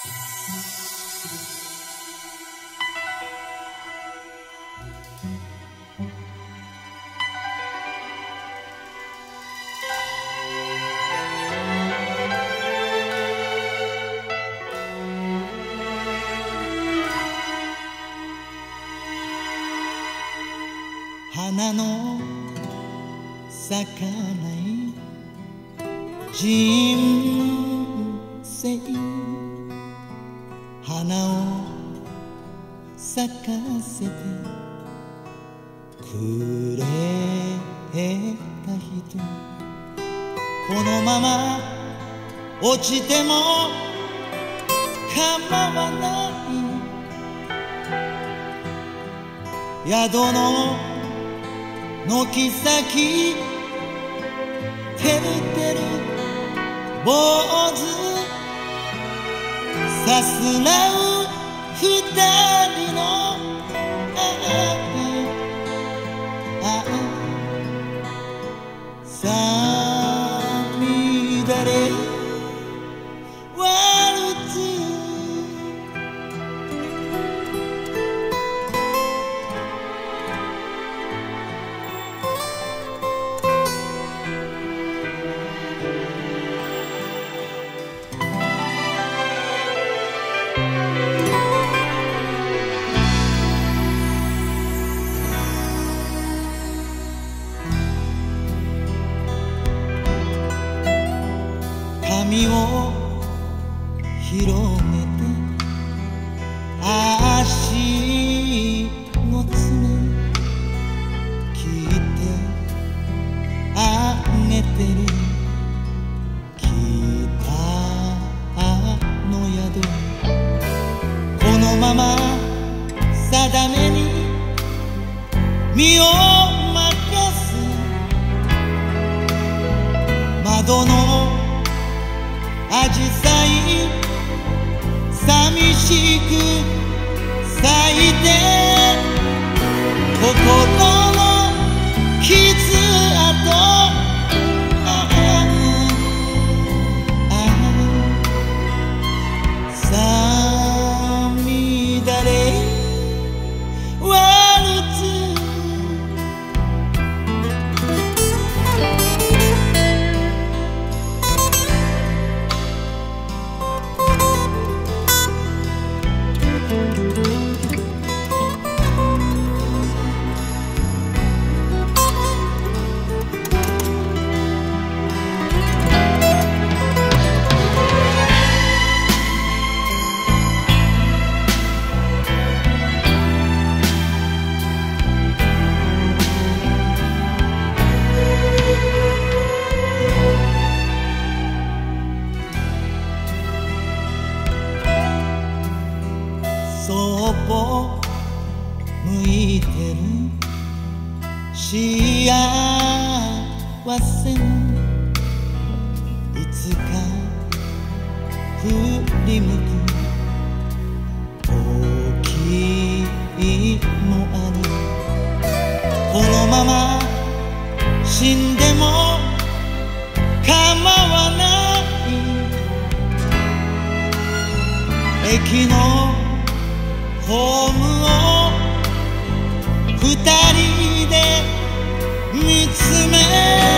花の咲かない人生、花を咲かせてくれた人、このまま落ちても構わない宿の軒先てるてる坊主さすらう二人のさみだれワルツ、髪を広げて足の爪切ってあげてる北の宿、このまま定めに身を任す、窓のアジサイ寂しく咲いて心の傷跡、さみだれワルツ、そっぽ向いてる幸せのいつか振り向く時もある、このまま死んでも構わない駅のホームを二人で見つめ